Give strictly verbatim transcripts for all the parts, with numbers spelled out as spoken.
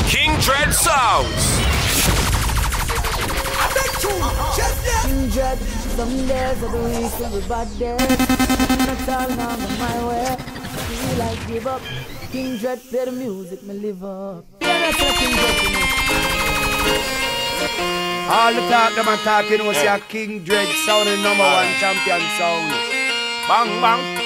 King Dread Sounds. King Dread, some days of the week when we bad days. Not all now on my way. Feel like give up. King Dread play the music, me live up. Yeah, that's what King Dread do. All the talk them and talk, you know, say a King Dread sound, the number one champion sound. Bang bang.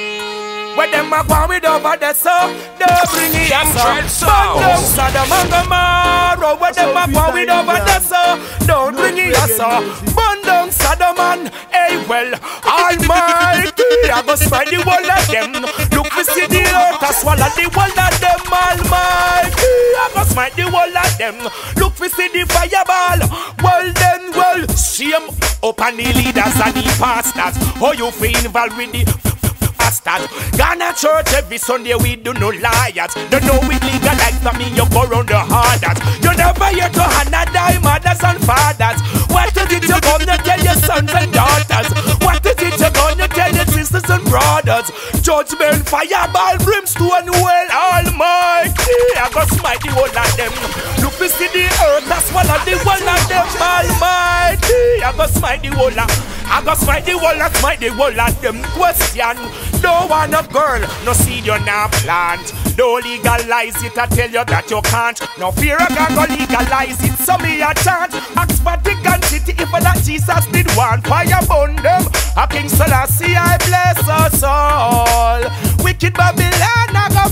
When them a go with over there, so don't bring it up, so but don't Sodom and Gomorrah. When them a go with over there, so don't bring it up, so burn down Sodom and hey well, Almighty, I go spread the whole of them. Look, we see the earth, I swallow the whole of them. Almighty, I go smite the whole of them. Look, we see the fireball. Well then, well, shame up on the leaders and the pastors. How you feel involved with the bastard? Ghana church every Sunday we do no liars. Don't know we legalize for me, you go round the hardest. You never hear to Hannah die mothers and fathers. What is it you gonna tell your sons and daughters? What is it you gonna tell your sisters and brothers? Judgment, fireball, brimstone, well, Almighty, I go smite the whole of them. Look, we see the earth, that's one of the one of them. Almighty, I go smite the whole of I go smite the whole of, smite the whole of them. Question, don't want a girl, no seed you not plant. Don't legalize it, I tell you that you can't. No fear I can go legalize it, so me a chant. Ask Vatican City if that Jesus did want fire burn them. A King Selassie I bless us all. Wicked Babylon I go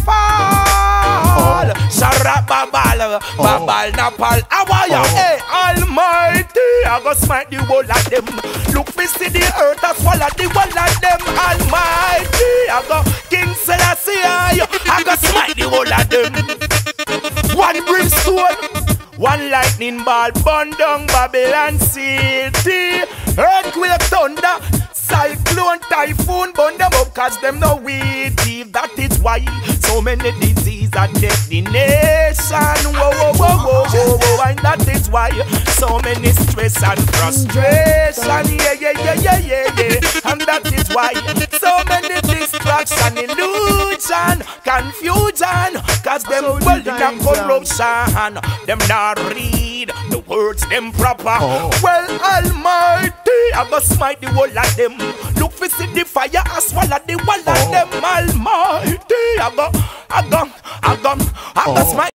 fall. Sharap babal, babal napal. Awaya, hey Almighty, I go smite the whole of them. Look, me see the earth, I swallow the whole of them. Almighty, I go King Selassie I, I go smite the whole of them. One brimstone, one lightning ball, burn down Babylon City. Earthquake, thunder, cyclone, typhoon, burn them up cause them no witty. That is why so many diseases are death the nation. Whoa, whoa, whoa, whoa, whoa, whoa. And that is why so many stress and frustration. Yeah, yeah, yeah, yeah, yeah, yeah. And that is why so many distraction, illusion, confusion. Cause them world in a corruption. Them not read the words them proper. Oh. Well, Almighty, I go smite the whole of them. Look, we see the fire, I swallow the whole of them. Almighty, I go, I go, I go, I go smite.